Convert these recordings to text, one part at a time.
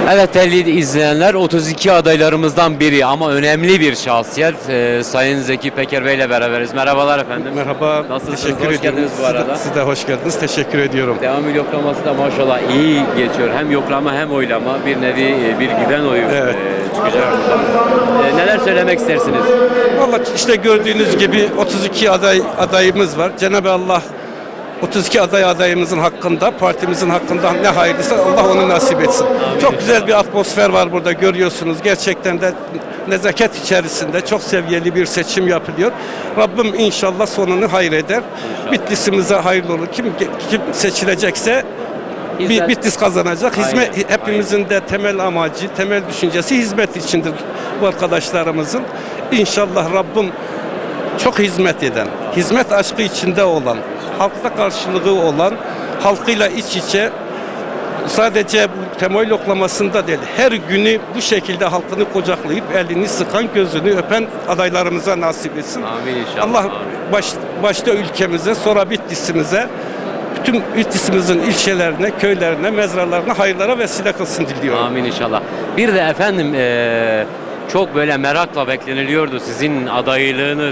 Evet değerli izleyenler, 32 adaylarımızdan biri ama önemli bir şahsiyet Sayın Zeki Peker Bey ile beraberiz. Merhabalar efendim. Merhaba, Nasılsınız? teşekkür Hoş ediyorum. geldiniz bu arada. Siz de hoş geldiniz, teşekkür ediyorum. Devamlı yoklaması da maşallah iyi geçiyor. Hem yoklama hem oylama, bir nevi bir güven oyu Evet. çıkacak buradan. Neler söylemek istersiniz? Vallahi işte gördüğünüz gibi 32 adayımız var. Cenab-ı Allah 32 adayımızın hakkında, partimizin hakkında ne hayırlısı Allah onu nasip etsin. Amin. Çok güzel bir atmosfer var burada, görüyorsunuz. Gerçekten de nezaket içerisinde çok seviyeli bir seçim yapılıyor. Rabbim inşallah sonunu hayır eder. Bitlisimize hayırlı olur. Kim seçilecekse Hizmet. Bitlis kazanacak. Hizmet Aynen, hepimizin de temel amacı, temel düşüncesi hizmet içindir bu arkadaşlarımızın. İnşallah Rabbim çok hizmet eden, hizmet aşkı içinde olan, halkta karşılığı olan, halkıyla iç içe, sadece bu temoil oklamasında değil, her günü bu şekilde halkını kucaklayıp elini sıkan, gözünü öpen adaylarımıza nasip etsin. Amin inşallah. Allah Amin. başta ülkemize, sonra Bitlis'imize, bütün Bitlis'imizin ilçelerine, köylerine, mezralarına hayırlara vesile kılsın diliyorum. Amin inşallah. Bir de efendim çok böyle merakla bekleniliyordu sizin adaylığınız.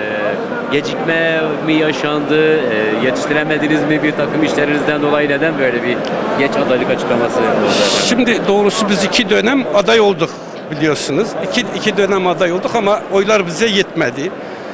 Gecikme mi yaşandı? Yetiştiremediniz mi bir takım işlerinizden dolayı? Neden böyle bir geç adaylık açıklaması oldu efendim? Şimdi doğrusu biz 2 dönem aday olduk biliyorsunuz. İki dönem aday olduk ama oylar bize yetmedi.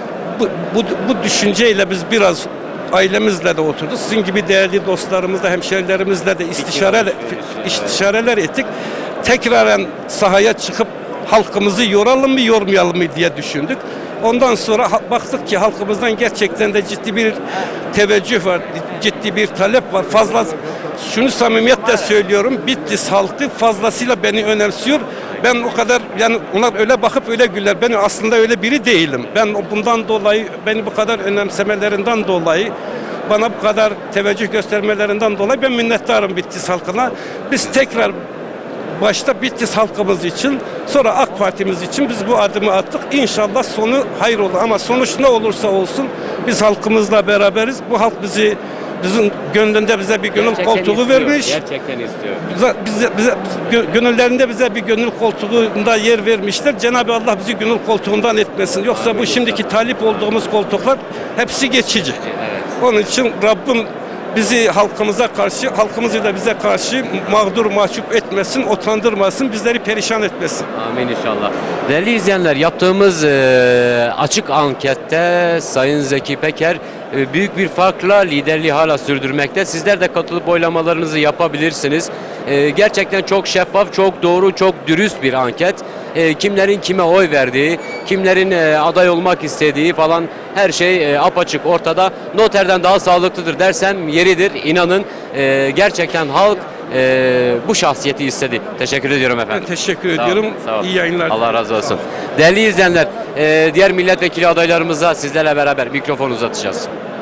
Bu düşünceyle biz biraz ailemizle de oturduk. Sizin gibi değerli dostlarımızla, hemşerilerimizle de istişareler ettik. Tekraren sahaya çıkıp halkımızı yoralım mı, yormayalım mı diye düşündük. Ondan sonra baktık ki halkımızdan gerçekten de ciddi bir teveccüh var, ciddi bir talep var. Şunu samimiyetle söylüyorum, Bitlis halkı fazlasıyla beni önemsiyor. Ben o kadar, yani onlar öyle bakıp öyle güler. Ben aslında öyle biri değilim. Ben bundan dolayı, beni bu kadar önemsemelerinden dolayı, bana bu kadar teveccüh göstermelerinden dolayı ben minnettarım Bitlis halkına. Biz tekrar başta Bitlis halkımız için, sonra AK Parti'miz için biz bu adımı attık. İnşallah sonu hayır olur ama sonuç ne olursa olsun biz halkımızla beraberiz. Bu halk bizim gönlünde bize bir gönül Gerçekten koltuğu istiyor, vermiş. Gerçekten istiyor. Gönüllerinde bize bir gönül koltuğunda yer vermişler. Cenab-ı Allah bizi gönül koltuğundan etmesin. Yoksa bu şimdiki talip olduğumuz koltuklar hepsi geçici. Evet. Onun için Rabbim bizi halkımıza karşı, halkımızı da bize karşı mağdur mahcup etmesin, utandırmasın, bizleri perişan etmesin. Amin inşallah. Değerli izleyenler, yaptığımız açık ankette Sayın Zeki Peker büyük bir farkla liderliği hala sürdürmekte. Sizler de katılıp oylamalarınızı yapabilirsiniz. Gerçekten çok şeffaf, çok doğru, çok dürüst bir anket. Kimlerin kime oy verdiği, kimlerin aday olmak istediği falan her şey apaçık ortada. Noterden daha sağlıklıdır dersem yeridir. İnanın gerçekten halk bu şahsiyeti istedi. Teşekkür ediyorum efendim. Ben teşekkür Sağ olun, ediyorum. sağ olun. İyi yayınlar. Allah razı olsun. Değerli izleyenler, diğer milletvekili adaylarımıza sizlerle beraber mikrofon uzatacağız.